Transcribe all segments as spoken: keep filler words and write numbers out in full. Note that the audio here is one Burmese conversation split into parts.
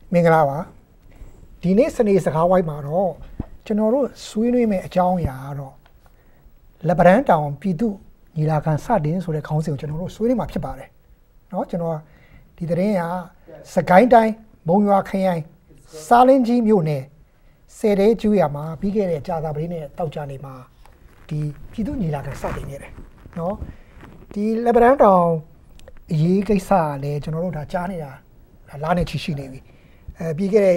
မင်္ဂလာပါဒီနေ့စနေစကားဝိုင်းမှာတော့ကျွန်တော်တို့ဆွေးနွေးမယ့်အကြောင်းအရာကတော့လက်ပံတောင်ပြည်သူညီလာခံစတင်ဆိုတဲ့ခေါင်းစဉ်ကိုကျွန်တော်တို့ဆွေးနွေးမှာဖြစ်ပါတယ်เนาะကျွန်တော်ဒီသတင်းကစကိုင်းတိုင်းမုံရွာခရိုင်စားလင်းကြီးမြို့နယ်ဆယ်တဲကျူးရမှာပြီးခဲ့တဲ့ကြာသပတေးနဲ့တောက်ကြနေမှာဒီပြည်သူညီလာခံစတင်နေတယ်เนาะဒီလက်ပံတောင်အရေးကိစ္စကလည်းကျွန်တော်တို့ဒါကြားနေတာလာနေချီရှိနေပြီအဲပြီးခဲ့တဲ့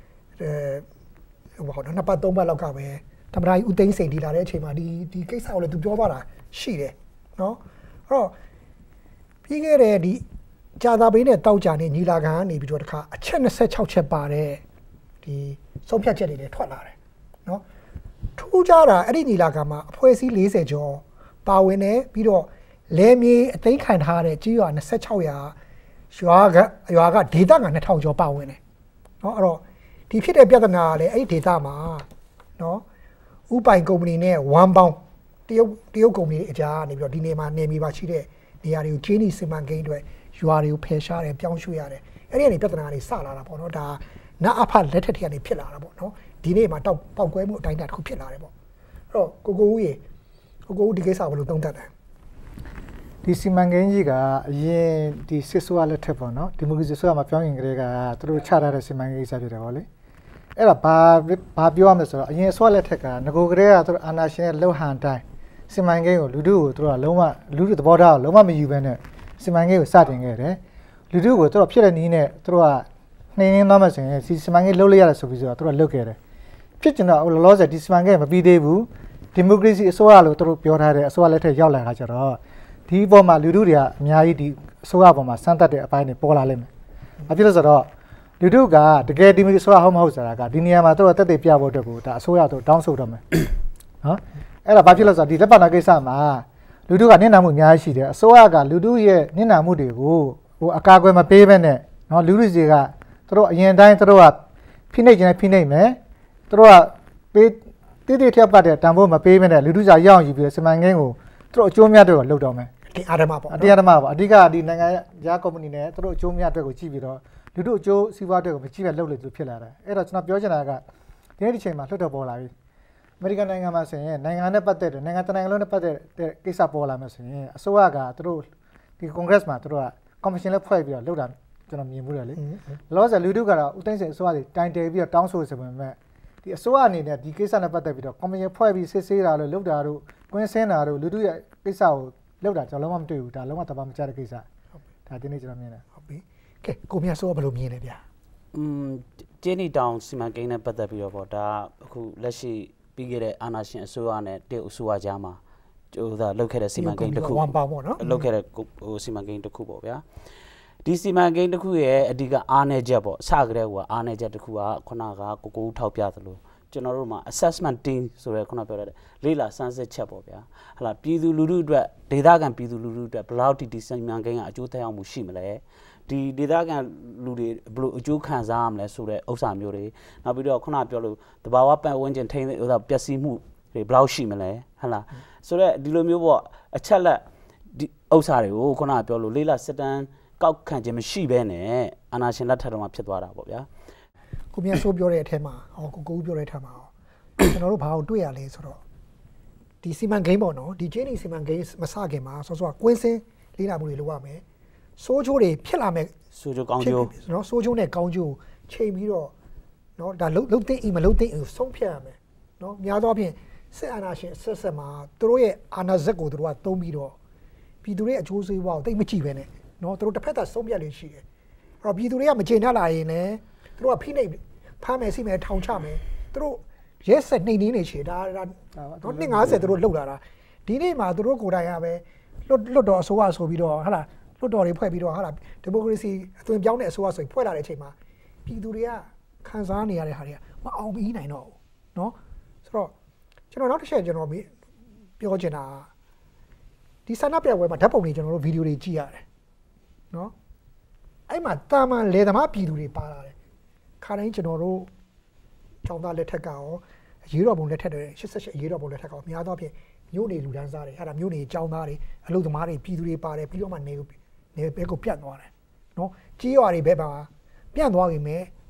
ဟိုဘာနှစ်ပတ်သုံးပတ်လောက်ကပဲသမ္မတကြီးဦးသိန်းစိန်ဒီလာတဲ့အချိန်မှာဒီဒီကိစ္စကိုလည်းသူပြောသွားတာရှိတယ်เนาะအဲ့တော့ပြီးခဲ့တဲ့ဒီကြာသပတေးနဲ့တောက်ကြနေညီလာခံကနေပြီးတော့တခါအချက်ยี่สิบหกချက်ပါတဲ့ဒီဆုံးဖြတ်ချက်တွေလည်းထွက်လာတယ်เนาะထူးခြားတာအဲ့ဒီညီလာခံမှာအဖွဲ့အစည်းสี่สิบကျော်ပါဝင်တယ်ပြီးတော့လဲမြေအသိမ်းခံထားတဲ့ကြီးရွာยี่สิบหกရာရွာကရွာကဒေသကtwo thousandကျော်ပါဝင်တယ်เนาะအဲ့တော့ဒီဖြစ်တဲ့ပြဿနာကလည်းအဲ့ဒီဒေသမှာเนาะဥပိုင်ကုမ္ပဏီနဲ့ဝမ်ပေါင်းတရုတ်တရုတ်ကုမ္ပဏီအကြားကနေပြီးတော့ဒီနေမှာနေမြေပါရှိတဲ့နေရာတွေကိုချင်းနီစီမံကိန်းတွေရွာတွေကိုဖယ်ရှားတယ်ပြောင်းရွှေ့ရတယ်အဲ့ဒီကနေပြဿနာတွေစလာတာပေါ့เนาะဒါနအဖလက်ထက်ထက်ကနေဖြစ်လာတာပေါ့เนาะဒီနေ့မှာတောက်ပေါက်ကွဲမှုအတိုင်းအတာတစ်ခုဖြစ်လာတယ်ပေါ့အဲ့တော့ကိုကိုဦးရေကိုကိုဦးဒီကိစ္စဘယ်လိုသုံးသပ်လဲဒီစီမံကိန်းကြီးကအရင်ဒီစစ်ဆိုးရလက်ထက်ပေါ့နော်ဒီမိုကရေစီဆိုးရမှာပြောင်းရင်ကလေးကသူတို့ချထားတဲ့စီမံကိန်းကြီးစဖြစ်တယ်ပေါ့လေအဲ့တော့ဘာဘာပြောရမလဲဆိုတော့အရင်ဆိုးရလက်ထက်ကငကိုကလေးကသူတို့အာနာရှင်ရဲ့လှုပ်ဟန်တိုင်းစီမံကိန်းကိုလူတို့ကိုသူတို့ကလုံးဝလူတို့သဘောထားကိုလုံးဝမယူဘဲနဲ့စီမံကိန်းကိုစတင်ခဲ့တယ်လူတို့ကိုသူတို့ဖြစ်တဲ့နည်းနဲ့သူတို့ကနှိမ်နှင်းသွားမှဆိုရင်စီစီမံကိန်းလှုပ်လိုက်ရတယ်ဆိုပြီးဆိုတော့သူတို့ကလှုပ်ခဲ့တယ်ဖြစ်ကျင်တော့လောလောဆယ်ဒီစီမံကိန်းမပြီးသေးဘူးဒီမိုကရေစီအစိုးရလို့သူတို့ပြောထားတဲ့အစိုးရလက်ထက်ရောက်လာတာကြတော့ဒီပေါ်မှာလူတို့တွေကအများကြီးဒီအစိုးရပေါ်မှာစမ်းသပ်တဲ့အပိုင်းတွေပေါ်လာလိမ့်မယ်။ဘာဖြစ်လို့ဆိုတော့လူတို့ကတကယ်ဒီမိုကရေစီအစိုးရဟုတ်မဟုတ်ဆိုတာကဒီနေရာမှာသူတို့တက်တက်ပြဖို့အတွက်ကိုဒါအစိုးရတို့တောင်းဆိုတော့မယ်။နော်။အဲ့ဒါဘာဖြစ်လို့ဆိုတော့ဒီလက်ပါနာကိစ္စမှာလူတို့ကနင့်နာမှုအများကြီးရှိတယ်။အစိုးရကလူတို့ရဲ့နင့်နာမှုတွေကိုဟိုအကာအကွယ်မပေးဘဲနဲ့နော်လူတို့တွေကသူတို့အရင်တိုင်းသူတို့ကဖိနှိပ်ခြင်းနဲ့ဖိနှိပ်မယ်။သူတို့ကပေးတိတိထက်ပတ်တဲ့တန်ဖိုးမပေးဘဲနဲ့လူတို့စာရအောင်ယူပြီးစမန်ကိန်းကိုသူတို့အကျိုးများတွေကိုလုပ်တော့မယ်ဒီအာဓမ္မပေါ့အတရားဓမ္မပေါ့အဓိကဒီနိုင်ငံရားကုမ္ပဏီနဲ့သူတို့အကျိုးများတွေကိုကြည့်ပြီးတော့လူတို့အကျိုးစီးပွားတွေကိုမကြည့်ပဲလုပ်လို့သူဖြစ်လာတယ်အဲ့တော့ကျွန်တော်ပြောချင်တာကဒီနေ့ဒီချိန်မှာလွှတ်တော်ပေါ်လာပြီအမေရိကန်နိုင်ငံမှာဆိုရင်နိုင်ငံနဲ့ပတ်သက်တဲ့နိုင်ငံတနိုင်ငံလုံးနဲ့ပတ်သက်တဲ့ကိစ္စပေါ်လာမယ်ဆိုရင်အစိုးရကသူတို့ဒီ Congress မှာသူတို့က commission လေးဖွဲ့ပြီးတော့လုပ်တာကျွန်တော်မြင်မှုတယ်လေလောဆယ်လူတို့ကတော့ဦးသိန်းစိန်အစိုးရတွေတိုင်တယ်ပြီးတော့တောင်းဆိုဆိုပေမဲ့ဒီအစိုးရအနေနဲ့ဒီကိစ္စနဲ့ပတ်သက်ပြီးတော့ commission ဖွဲ့ပြီးစစ်ဆေးတာလို့လုပ်တာတို့ကွင်းစင်းတာတို့လူတို့ရဲ့ကိစ္စကိုလောက်တာကျွန်တော်လုံးဝမတွေ့ဘူးဒါလုံးဝတပါမချတဲ့ကိစ္စဒါဒီနေ့ကျွန်တော်မြင်တယ်ဟုတ်ပြီကဲကိုမြတ်စိုးကဘယ်လိုမြင်လဲဗျာอืมကျင်းနီတောင်စီမံကိန်းနဲ့ပတ်သက်ပြီးတော့ပေါ့ဒါအခုလက်ရှိပြီးခဲ့တဲ့အာဏာရှင်အစိုးရနဲ့တရုတ်အစိုးရကြားမှာကျိုးသားလောက်ခဲ့တဲ့စီမံကိန်းတစ်ခုဝမ်ပေါပေါ့နော်လောက်ခဲ့တဲ့ဟိုစီမံကိန်းတစ်ခုပေါ့ဗျာဒီစီမံကိန်းတစ်ခုရဲ့အဓိကအားနည်းချက်ပေါ့အစကတည်းကအားနည်းချက်တစ်ခုကခုနကကိုကိုထောက်ပြသလိုကျွန်တော်တို့မှာ assessment team ဆိုရဲခုနပြောရတဲ့လေးလာစမ်းစစ်ချက်ပေါ့ဗျာဟလာပြည်သူလူထုအတွက်ဒေသခံပြည်သူလူထုအတွက်ဘယ်လောက်ထိဒီစီမံကိန်းကအကျိုးသက်ရောက်မှုရှိမလဲဒီဒေသခံလူတွေဘယ်လိုအကျိုးခံစားရမလဲဆိုတဲ့ဥစ္စာမျိုးတွေနောက်ပြီးတော့ခုနပြောလို့တဘာဝပတ်ဝန်းကျင်ထိန်းသိမ်းဥစ္စာပျက်စီးမှုတွေဘယ်လောက်ရှိမလဲဟလာဆိုတော့ဒီလိုမျိုးပေါ့အချက်လက်ဒီဥစ္စာတွေကိုခုနပြောလို့လေးလာစစ်တမ်းကောက်ခံခြင်းမရှိဘဲနဲ့အာဏာရှင်လက်ထက်တော့မှဖြစ်သွားတာပေါ့ဗျာကိုမြတ်စိုးပြောတဲ့အထက်မှာဟောကိုကိုပြောတဲ့အထက်မှာကျွန်တော်တို့ဘာကိုတွေ့ရလဲဆိုတော့ဒီစီမံကိန်းပေါ့နော်ဒီချင်းနီစီမံကိန်းမစခင်မှာဆောစောကကွင်းစင်းလေးလာမှုတွေလုပ်ရမယ်စိုးချိုးတွေဖြစ်လာမယ်စိုးချိုးကောင်းကျိုးနော်စိုးချိုးနဲ့ကောင်းကျိုးချိန်ပြီးတော့နော်ဒါလုံလုံသိအိမ်မလုံသိအိမ်ဆုံးဖြတ်ရမယ်နော်များသောအားဖြင့်စစ်အာဏာရှင်ဆက်ဆက်မှာသူတို့ရဲ့အာဏာစက်ကိုသူတို့ကသုံးပြီးတော့ပြည်သူတွေအကျိုးစီးပွားကိုတိတ်မကြည့်ပဲနဲ့နော်သူတို့တစ်ဖက်သက်ဆုံးဖြတ်လေးရှိတယ်အဲ့တော့ပြည်သူတွေကမကျေနပ်လာရင်လည်းသူတို့ကဖိနှိပ်ဖမ်းမယ်စီမယ်ထောင်ချမယ်သူတို့ရဲစက်နှိမ်နှင်းနေချေဒါတော့နှစ်၅၀သူတို့လှုပ်လာတာဒီနေ့မှာသူတို့ကိုယ်တိုင်ကပဲလွတ်လွတ်တော်အစိုးရဆိုပြီးတော့ဟာလားလွတ်တော်တွေဖွဲ့ပြီးတော့ဟာလားဒီမိုကရေစီအသွင်ပြောင်းတဲ့အစိုးရဆိုဖွဲ့လာတဲ့အချိန်မှာပြည်သူတွေကခံစားနေရတဲ့ဟာတွေကမအောင်ပြီးနိုင်တော့ဘူးเนาะဆိုတော့ကျွန်တော်နောက်တစ်ချက်ကျွန်တော်ပြောချင်တာဒီဆန္ဒပြပွဲမှာဓာတ်ပုံတွေကျွန်တော်တို့ဗီဒီယိုတွေကြည့်ရတယ်เนาะအဲ့မှာတာမန်လေသမားပြည်သူတွေပါလာတယ်ခါတိုင်းကျွန်တော်တို့ကျောင်းသားလက်ထက်ကရောအရေးတော်ပုံလက်ထက်တွေရှစ်ဆက်ရှစ်အရေးတော်ပုံလက်ထက်ကရောများသောဖြင့်မြို့နေလူတန်းစားတွေအဲ့ဒါမြို့နေကျောင်းသားတွေအလုပ်သမားတွေပြည်သူတွေပါတယ်ပြီးတော့မှနေနေဘဲကိုပြတ်သွားတယ်နော်ကြီးရွာတွေဘဲပါပြတ်သွားပြီမဲ့တ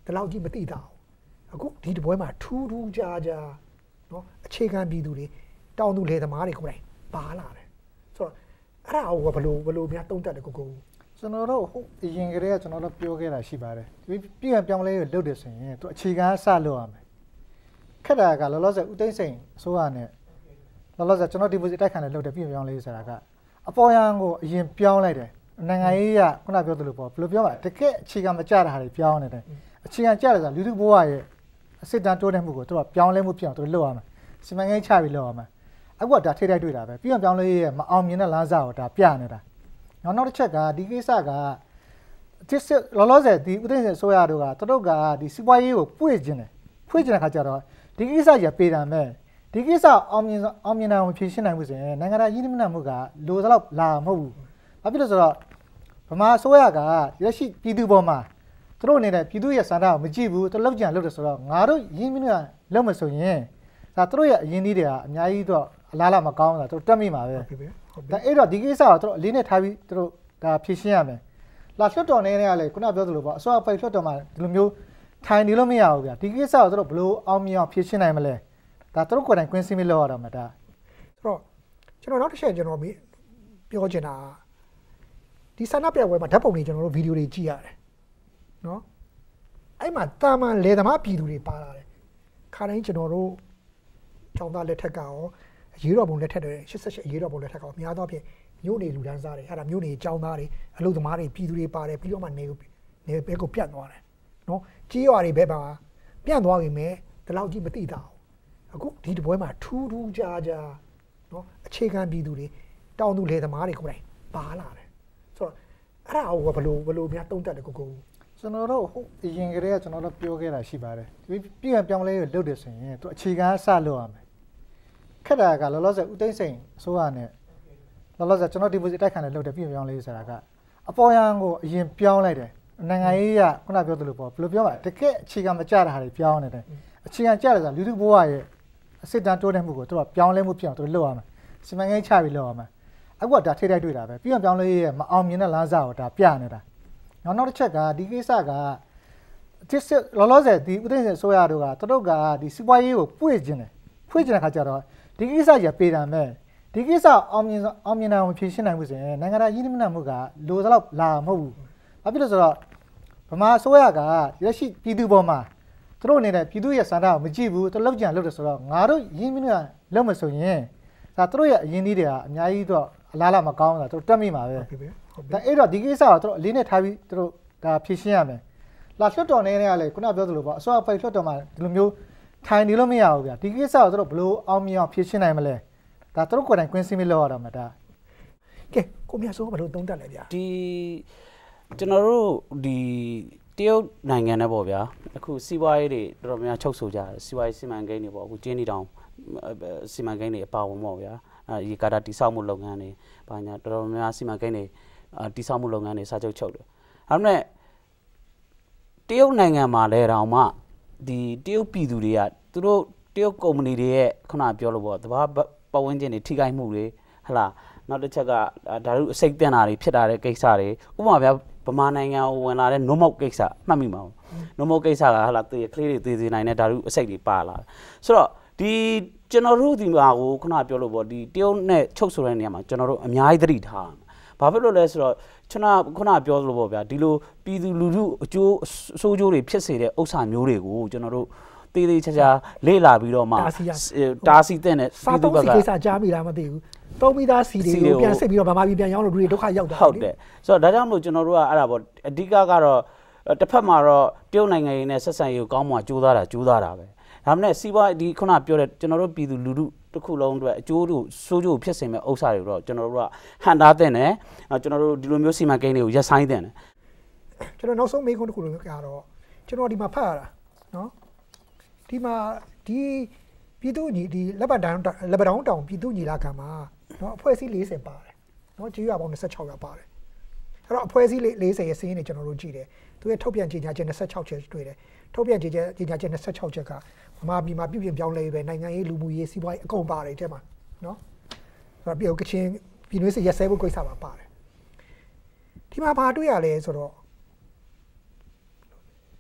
ဒီလောက်ကြီးမသိတာအခုဒီတပွဲမှာထူးထူးခြားခြားနော်အခြေခံပြည်သူတွေတောင်သူလယ်သမားတွေကိုယ်တိုင်ပါလာတယ်ဆိုတော့အဲ့ဒါကိုဘယ်လိုဘယ်လိုများတုံးတက်တယ်ကိုကိုကျွန်တော်တို့ဟုတ်အရင်ကတည်းကကျွန်တော်တို့ပြောခဲ့တာရှိပါတယ်ဒီပြည်ပြန်ပြောင်းလဲရလုပ်တယ်ဆိုရင်သူအခြေခံစလုပ်ရမယ်ခက်တာကလောလောဆယ်ဦးသိန်းစိန်အစိုးရနဲ့လောလောဆယ်ကျွန်တော်ဒီမိုစီတိုက်ခံတယ်လုပ်တယ်ပြည်ပြောင်းလဲဆိုတာကအပေါ်ယံကိုအရင်ပြောင်းလိုက်တယ်နိုင်ငံရေးကခုနပြောသလိုပေါ့ဘယ်လိုပြောမှာတကယ်အခြေခံမကျတာဟာတွေပြောင်းနေတယ်အခြေခံကျတယ်ဆိုတာလူထုဘဝရဲ့အစစ်တမ်းတိုးတဲ့မှုကိုသူတို့ပြောင်းလဲမှုပြောင်းသူတို့လုပ်ရမယ်စီမံကိန်းချပြီးလုပ်ရမယ်အခုကဒါထိတိုက်တွေ့တာပဲပြည်ပြောင်းလဲရဲ့မအောင်မြင်တဲ့လမ်းစာကိုဒါပြနေတာနောက်နောက်တစ်ချက်ကဒီကိစ္စကတစ်လောလောဆယ်ဒီဥသိမ်းစင်ဆိုရတို့ကသူတို့ကဒီစီးပွားရေးကိုပွေ့ခြင်းတယ်ဖွေ့ခြင်းတဲ့ခါကျတော့ဒီကိစ္စကြီးပေးတာမဲ့ဒီကိစ္စအောင်မြင်အောင်မြင်အောင်ဖြည့်ရှင်းနိုင်မှုဆိုရင်နိုင်ငံတော်ရင်းနှီးမြှုပ်နှံမှုကလိုသလောက်လာမဟုတ်ဘူးဘာဖြစ်လို့ဆိုတော့ဗမာအစိုးရကရရှိပြည်သူပေါ်မှာသူတို့အနေနဲ့ပြည်သူရဲ့စံထားကိုမကြည့်ဘူးသူလောက်ကြံလုပ်တယ်ဆိုတော့ငါတို့ရင်းနှီးမြှုပ်နှံလုပ်မဆိုရင်ဒါသူတို့ရဲ့အရင်းနှီးတွေကအများကြီးတော့အလားလာမကောင်းဘူးလားသူတို့တက်မိမှာပဲဒါအဲ့တော့ဒီကိစ္စကိုသူတို့အလေးနဲ့ထားပြီးသူတို့ဒါဖြည့်ရှင်းရမယ်လာလွှတ်တော်နေနဲ့ကလည်းခုနပြောသလိုပေါ့အစိုးရပိုက်လွှတ်တော်မှာဒီလိုမျိုးထိုင်နေလို့မရဘူးဗျာဒီကိစ္စကိုသူတို့ဘလို့အောင်မြင်အောင်ဖြည့်ရှင်းနိုင်မလဲဒါသူတို့ကိုယ်တိုင်ကွင်းစင်းပြီးလောက်ရတော့မှာဒါဆိုတော့ကျွန်တော်နောက်တစ်ချက်ကျွန်တော်ပြောချင်တာဒီဆန္ဒပြပွဲမှာဓာတ်ပုံတွေကျွန်တော်တို့ဗီဒီယိုတွေကြည့်ရတယ်နော်အဲ့မှာတာမန်လေသမားပြည်သူတွေပါလာတယ်ခါတိုင်းကျွန်တော်တို့ကျောင်းသားလက်ထက်ကရောအရေးတော်ပုံလက်ထက်တွေရှစ်ဆယ့်ရှစ်အရေးတော်ပုံလက်ထက်ကရောများသောအားဖြင့်မြို့နေလူဒန်းစားတွေအဲ့ဒါမြို့နေကျောင်းသားတွေအလုပ်သမားတွေပြည်သူတွေပါတယ်ပြီးတော့မှနေနေဘဲကိုပြတ်သွားတယ်နော်ကြီးရွာတွေဘဲပါပြတ်သွားပြီမဲ့ဒီလောက်ကြီးမသိတာအခုဒီတပွဲမှာထူးထူးခြားခြားနော်အခြေခံပြည်သူတွေတောင်သူလယ်သမားတွေကိုယ်တိုင်ပါလာတယ်ဆိုတော့အဲ့ဒါကိုဘယ်လိုဘယ်လိုများတုံးတက်တယ်ကိုကိုကျွန်တော်တို့ဟုတ်အရင်ကတည်းကကျွန်တော်တို့ပြောခဲ့တာရှိပါတယ်ဒီပြည်ပြောင်းလဲရလုပ်တယ်ဆိုရင်သူအခြေခံစလုပ်ရမယ်ခက်တာကလောလောဆယ်ဦးသိန်းစိန်အစိုးရနဲ့လောလောဆယ်ကျွန်တော်ဒီမိုစီတိုက်ခံတယ်လုပ်တယ်ပြည်ပြောင်းလဲဆိုတာကအပေါ်ယံကိုအရင်ပြောင်းလိုက်တယ်နိုင်ငံရေးကခုနပြောသလိုပေါ့ဘယ်လိုပြောမှာတကယ်အခြေခံမကျတာဟာတွေပြောင်းနေတယ်အခြေခံကျတယ်ဆိုတာလူထုဘဝရဲ့အစစ်တမ်းတိုးတဲ့မှုကိုသူတို့ပြောင်းလဲမှုပြောင်းသူတို့လုပ်ရမယ်စီမံကိန်းချပြီးလုပ်ရမယ်အခုကဒါထိတိုက်တွေ့တာပဲပြည်ပြောင်းလဲရဲ့မအောင်မြင်တဲ့လမ်းစာကိုဒါပြနေတာနောက်နောက်တစ်ချက်ကဒီကိစ္စကတစ်လောလောဆယ်ဒီဥသိမ်းစင်ဆိုရတို့ကသူတို့ကဒီစီးပွားရေးကိုပွေ့ခြင်းတယ်ဖွေ့ခြင်းတဲ့ခါကျတော့ဒီကိစ္စကြီးပေးတာမဲ့ဒီကိစ္စအောင်မြင်အောင်မြင်အောင်ဖြည့်ရှင်းနိုင်မှုဆိုရင်နိုင်ငံတော်ရင်းနှီးမြှုပ်နှံမှုကလိုသလောက်လာမဟုတ်ဘူးဘာဖြစ်လို့ဆိုတော့ဗမာအစိုးရကရရှိပြည်သူပေါ်မှာသူတို့အနေနဲ့ပြည်သူရဲ့စံထားကိုမကြည့်ဘူးသူလောက်ကြံလုပ်တယ်ဆိုတော့ငါတို့ရင်းနှီးမြှုပ်နှံလုပ်မဆိုရင်ဒါသူတို့ရဲ့အရင်းနှီးတွေကအများကြီးတော့အလားလာမကောင်းဘူးလားသူတို့တက်မိမှာပဲဒါအဲ့တော့ဒီကိစ္စကိုသူတို့အလေးနဲ့ထားပြီးသူတို့ဒါဖြည့်ရှင်းရမယ်လာလွှတ်တော်နေနဲ့ကလည်းခုနပြောသလိုပေါ့အစိုးရပိုက်လွှတ်တော်မှာဒီလိုမျိုးထိုင်နေလို့မရဘူးဗျာဒီကိစ္စကိုသူတို့ဘလို့အောင်မြင်အောင်ဖြည့်ရှင်းနိုင်မလဲဒါသူတို့ကိုယ်တိုင်ကွင်းစင်းပြီးလောက်ရတော့မှာဒါကဲကိုမြတ်စိုးဘယ်လိုသုံးတက်လဲဗျာဒီကျွန်တော်တို့ဒီတရုတ်နိုင်ငံနဲ့ပေါ့ဗျာအခုစီးပွားရေးတွေတော်တော်များချုပ်ဆိုကြတယ်စီးပွားရေးစီမံကိန်းတွေပေါ့အခုကျင်းနေတောင်စီမံကိန်းတွေအပါဝင်ပေါ့ဗျာအဲဒီကာတာတိဆောက်မှုလုပ်ငန်းတွေဘာညာတော်တော်များများစီမံကိန်းတွေတိဆောက်မှုလုပ်ငန်းတွေစာချုပ်ချုပ်တယ်ဒါပေမဲ့တရုတ်နိုင်ငံမှာလဲတောင်မှဒီတရုတ်ပြည်သူတွေကသူတို့တရုတ်ကုမ္ပဏီတွေရဲ့ခုနပြောလို့ပေါ့တဘာပတ်ဝန်းကျင်တွေထိခိုက်မှုတွေဟလာနောက်တစ်ချက်ကဓာတ်အစိတ်တင်တာတွေဖြစ်တာတဲ့ကိစ္စတွေဥပမာဗျာဗမာနိုင်ငံကိုဝင်လာတဲ့နို့မုတ်ကိစ္စမှတ်မိမှာနို့မုတ်ကိစ္စကဟလာတေကလေးတွေသေးသေးနိုင်တဲ့ဓာတ်အစိတ်တွေပါလာဆိုတော့ဒီကျွန်တော်တို့ဒီမှာကိုခုနပြောလို့ပေါ့ဒီတရုတ်နဲ့ချုပ်ဆိုတဲ့နေရာမှာကျွန်တော်တို့အများကြီးသတိထားဘာဖြစ်လို့လဲဆိုတော့ကျွန်တော်ခုနပြောလို့ပေါ့ဗျာဒီလိုပြည်သူလူထုအကျိုးအဆိုးကျိုးတွေဖြစ်စေတဲ့ဥစ္စာမျိုးတွေကိုကျွန်တော်တို့တေးသေးချာချာလေ့လာပြီးတော့မှတားဆီးတဲ့နဲ့ပြည်သူဘက်ကကိစ္စကြားမိလားမသိဘူးသုံးမိသားစီတွေကိုပြန်စစ်ပြီးတော့ဗမာပြည်ပြန်ရောက်လို့လူတွေဒုက္ခရောက်တာဟုတ်တယ်ဆိုတော့ဒါကြောင့်မလို့ကျွန်တော်တို့ကအဲ့ဒါပေါ့အဓိကကတော့တစ်ဖက်မှာတော့တရုတ်နိုင်ငံရေးနဲ့ဆက်ဆံရေးကိုကောင်းမှကြိုးစားတာကြိုးစားတာပဲဒါမှမဟုတ်စီးပွားဒီခုနပြောတဲ့ကျွန်တော်တို့ပြည်သူလူထုတစ်ခုလုံးအတွက်အကျိုးတို့စိုးကျိုးဖြစ်စေမဲ့ဥစ္စာတွေတော့ကျွန်တော်တို့ကဟန်တာတဲ့နဲ့ကျွန်တော်တို့ဒီလိုမျိုးစီမံကိန်းတွေကိုရက်ဆိုင်တဲ့နဲ့ကျွန်တော်နောက်ဆုံးမေးခွန်းတစ်ခုလို့ကတော့ကျွန်တော်ဒီမှာဖတ်ရတာနော်ဒီမှာဒီပြည်သူညီဒီလက်ပတ်တောင်လက်ပတ်တောင်တောင်ပြည်သူညီလာခံမှာနော်အဖွဲ့အစည်း၄၀ပါတယ်နော်ကြေးရွာပေါင်း၂၆ရွာပါတယ်အဲ့တော့အဖွဲ့အစည်း၄၀ရဲ့စီးရင်တွေကျွန်တော်တို့ကြည့်တယ်သူရဲ့ထုတ်ပြန်ကြေညာချက်၂၆ချက်တွေ့တယ်ထုတ်ပြန်ကြေညာကြေညာချက်၂၆ချက်ကဗမာပြည်မှာပြည်ပြင်ပြောင်းလဲပဲနိုင်ငံရေးလူမှုရေးစီးပွားရေးအကုန်ပါတယ်တဲ့မှာနော်အဲ့တော့ပြည်ကချင်းပြည်နွေးစစ်ရက်စဲဖို့ကိစ္စမှာပါတယ်ဒီမှာဘာတွေ့ရလဲဆိုတော့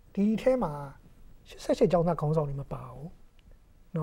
ဒီထဲမှာဆက်ချက်ကြောင်းသားခေါင်းဆောင်တွေမပါဘူးနော်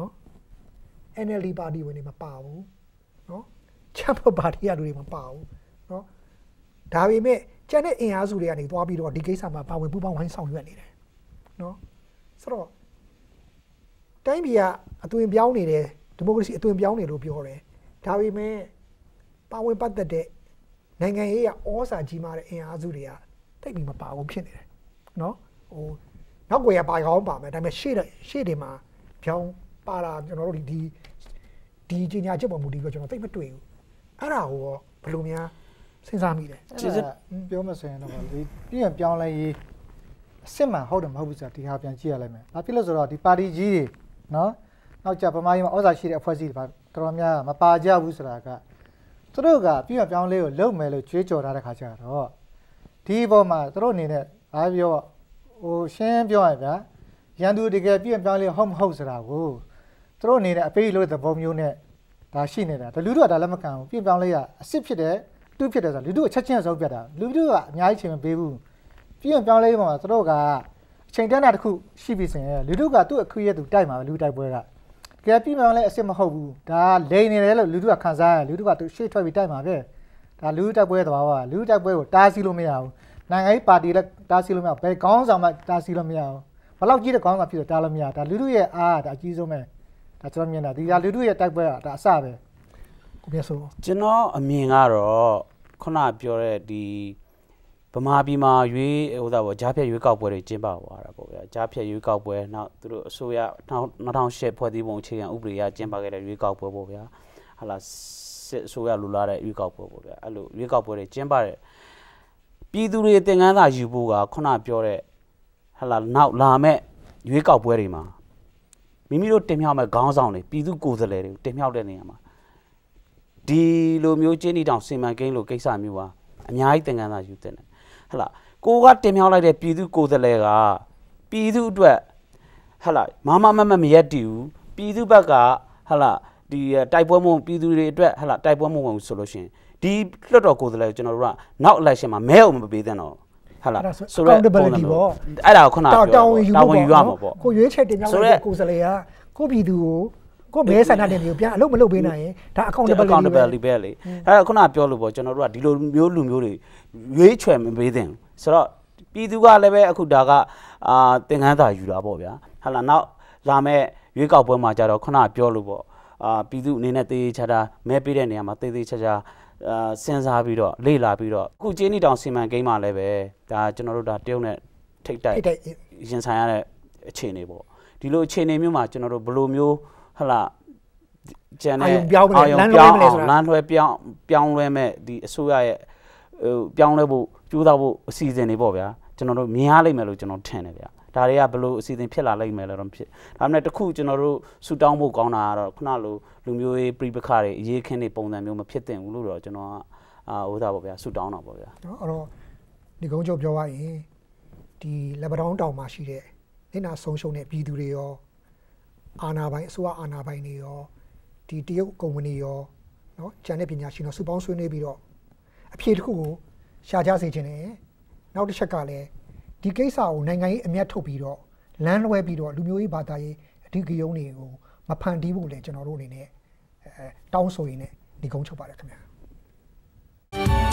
N L D ပါတီဝင်တွေမပါဘူးနော်ချမ်းဖို့ပါတီရလူတွေမပါဘူးနော်ဒါပေမဲ့ကျန်တဲ့အင်အားစုတွေကနေသွားပြီးတော့ဒီကိစ္စမှာပါဝင်ပူးပေါင်းဝိုင်းဆောင်ရွက်နေတယ်နော်ဆိုတော့တိုင်းပြည်ကအသွင်ပြောင်းနေတယ်ဒီမိုကရေစီအသွင်ပြောင်းနေလို့ပြောတယ်ဒါပေမဲ့ပါဝင်ပတ်သက်တဲ့နိုင်ငံရေးရဩစာကြီးမားတဲ့အင်အားစုတွေကတိတ်ပြီးမပါဘူးဖြစ်နေတယ်နော်ဟိုနောက်ွယ်ရပါကောင်းပါမယ်ဒါပေမဲ့ရှေ့ရှေ့တွေမှာပြောင်းပါလာကျွန်တော်တို့ဒီဒီကြီးညာချက်ပေါ်မူတည်ပြီးကျွန်တော်တိတ်မတွေ့ဘူးအဲ့ဒါကိုဘယ်လိုများစဉ်းစားမိလဲကျေးဇူးပြောမဆိုရင်တော့ဒီပြည်ရပြောင်းလဲရေးအစ်စ်မှဟုတ်တယ်မဟုတ်ဘူးဆိုတာဒီဟာပြန်ကြည့်ရလိုက်မယ်။ဘာဖြစ်လို့ဆိုတော့ဒီပါတီကြီးတွေနော်နောက်ကြဗမာပြည်မှာဩဇာရှိတဲ့အဖွဲ့အစည်းတွေတော်တော်များမပါကြဘူးဆိုတာကသူတို့ကပြည်ရပြောင်းလဲကိုလုံမယ်လို့ကြွေးကြော်ထားတဲ့ခါကျတော့ဒီဘောမှာသူတို့အနေနဲ့ဘာပြောဟိုရှင်းပြောရဗျာရန်သူတကယ်ပြည်ရပြောင်းလဲဟုတ်မဟုတ်ဆိုတာကိုသူတို့အနေနဲ့အပေးလို့တဲ့ပုံမျိုးနဲ့ဒါရှိနေတာဒါလူတို့ကဒါလက်မခံဘူးပြည်ပြောင်းလဲရအစ်စ်ဖြစ်တဲ့တူဖြစ်တယ်ဆိုလူတို့ချက်ချင်းဆုံးပြတ်တာလူတို့ကအများကြီးချိန်မပေးဘူးပြည်ရင်ပြောင်းလဲမှာသူတို့ကအချိန်တန်းတာတစ်ခုရှိပြီဆိုရင်လူတို့ကသူ့အခွင့်အရေးသူတိုက်မှာလူတိုက်ပွဲကကဲပြည်ပြောင်းလဲအစ်စ်မဟုတ်ဘူးဒါလိန်နေတယ်လို့လူတို့ကခံစားရတယ်လူတို့ကသူရှေ့ထွက်ပြီးတိုက်မှာပဲဒါလူတိုက်ပွဲသဘာဝကလူတိုက်ပွဲကိုတားဆီးလို့မရဘူးနိုင်ငံရေးပါတီလည်းတားဆီးလို့မရဘူးဘယ်ကောင်းဆောင်မှတားဆီးလို့မရဘူးဘလောက်ကြီးတဲ့ကောင်းဆောင်ဖြစ်တော့တားလို့မရဒါလူတို့ရဲ့အားဒါအကြီးဆုံးပဲဒါကျွန်တော်မြင်တာဒီကလူတို့ရဲ့တိုက်ပွဲကဒါအစပဲကိုပြဆိုကျွန်တော်အမြင်ကတော့ခုနပြောတဲ့ဒီဗမာပြည်မှာရွေးဟိုဒါပေါ့ကြားဖြတ်ရွေးကောက်ပွဲတွေကျင်းပသွားတာပေါ့ဗျာကြားဖြတ်ရွေးကောက်ပွဲနောက်သူတို့အစိုးရ၂၀၀၈ဖွဲ့စည်းပုံအခြေခံဥပဒေအရကျင်းပခဲ့တဲ့ရွေးကောက်ပွဲပေါ့ဗျာဟာလာစစ်အစိုးရလူလာတဲ့ရွေးကောက်ပွဲပေါ့ဗျာအဲ့လိုရွေးကောက်ပွဲတွေကျင်းပတဲ့ပြည်သူတွေသင်ခန်းစာယူဖို့ကခုနပြောတဲ့ဟာလာနောက်လာမဲ့ရွေးကောက်ပွဲတွေမှာမိမိတို့တင်မြှောက်မဲ့ခေါင်းဆောင်တွေပြည်သူကိုယ်စားလှယ်တွေတင်မြှောက်တဲ့နေရာမှာဒီလိုမျိုးကျင်းတီတောင်စီမံကိန်းလိုကိစ္စမျိုးပါအများကြီးသင်ခန်းစာယူတဲ့ဟဟလာကိုကတင်မြှောက်လိုက်တဲ့ပြည်သူကိုယ်စားလှယ်ကပြည်သူအတွက်ဟလာမမမမမရက်တီဘူးပြည်သူဘက်ကဟလာဒီတိုက်ပွဲမှုပြည်သူတွေအတွက်ဟလာတိုက်ပွဲမှုဝင်ဆိုလို့ရှိရင်ဒီလွတ်တော်ကိုယ်စားလှယ်ကျွန်တော်တို့ကနောက် election မှာမဲအောင်မပေးသင့်တော့ဟလာဆိုတော့ accountability ပေါ့အဲ့ဒါကိုခုနပြောတာတာဝန်ယူရမှာပေါ့ကိုရွေးချယ်တင်မြှောက်လိုက်တဲ့ကိုယ်စားလှယ်ကကိုပြည်သူကိုကိုမဲဆန္ဒတင်မျိုးပြန်အလုပ်မလုပ်ပေးနိုင်ရင်ဒါ accountability ပဲလေအဲ့ဒါခုနပြောလို့ပေါ့ကျွန်တော်တို့ကဒီလိုမျိုးလူမျိုးတွေရွေးချယ်မပေးသင့်ဆိုတော့ပြည်သူကလည်းပဲအခုဒါကအာသင်ခန်းစာယူတာပေါ့ဗျာဟာလာနောက်လာမဲ့ရွေးကောက်ပွဲမှာကြတော့ခုနပြောလို့ပေါ့အာပြည်သူအနေနဲ့တေးချာချာမဲပေးတဲ့နေရာမှာတေးသေးချာချာအာစဉ်းစားပြီးတော့လေ့လာပြီးတော့အခုကျင်းနီတောင်စီမံကိန်းမှာလည်းပဲဒါကျွန်တော်တို့ဒါတရုတ်နဲ့ထိတ်တိုက်ရင်ဆိုင်ရတဲ့အခြေအနေပေါ့ဒီလိုအခြေအနေမျိုးမှာကျွန်တော်တို့ဘယ်လိုမျိုးဟလာကျန်တဲ့ပြောင်းလဲလမ်းလွှဲမလဲဆိုတာလမ်းလွှဲပြောင်းပြောင်းလဲမဲ့ဒီအစိုးရရဲ့ဟိုပြောင်းလဲဖို့ကြိုးစားဖို့အစီအစဉ်တွေပေါ့ဗျာကျွန်တော်တို့မြင်ရလိမ့်မယ်လို့ကျွန်တော်ထင်တယ်ဗျာဒါတွေကဘယ်လိုအစီအစဉ်ဖြစ်လာလိမ့်မယ်လဲတော့ဖြစ်ဒါပေမဲ့တခုကျွန်တော်တို့ဆူတောင်းဖို့ကောင်းတာကတော့ခုနလိုလူမျိုးရေးပြိပခါတွေအရေးခင်းတွေပုံစံမျိုးမဖြစ်သင့်ဘူးလို့တော့ကျွန်တော်ကအာဟိုသားပေါ့ဗျာဆူတောင်းတာပေါ့ဗျာနော်အဲ့တော့ဒီကုန်းချုပ်ပြောရရင်ဒီလက်ပတောင်းတောင်မှာရှိတဲ့နေနာဆုံးရှုံးတဲ့ပြည်သူတွေရောအာဏာပိုင်အစိုးရအာဏာပိုင်တွေရောဒီတရုတ်ကုမ္ပဏီရောနော်ကျန်တဲ့ပညာရှင်တို့စုပေါင်းဆွေးနွေးပြီးတော့အဖြေတစ်ခုကိုရှာကြစေခြင်းနဲ့နောက်တစ်ချက်ကလည်းဒီကိစ္စကိုနိုင်ငံရေးအမျက်ထုတ်ပြီးတော့လမ်းလွဲပြီးတော့လူမျိုးရေးဘာသာရေးအဓိကရုဏ်းတွေကိုမဖန်တီးဖို့လည်းကျွန်တော်တို့အနေနဲ့အဲတောင်းဆိုရင်းနဲ့ဒီကုန်းချုပ်ပါတယ်ခင်ဗျာ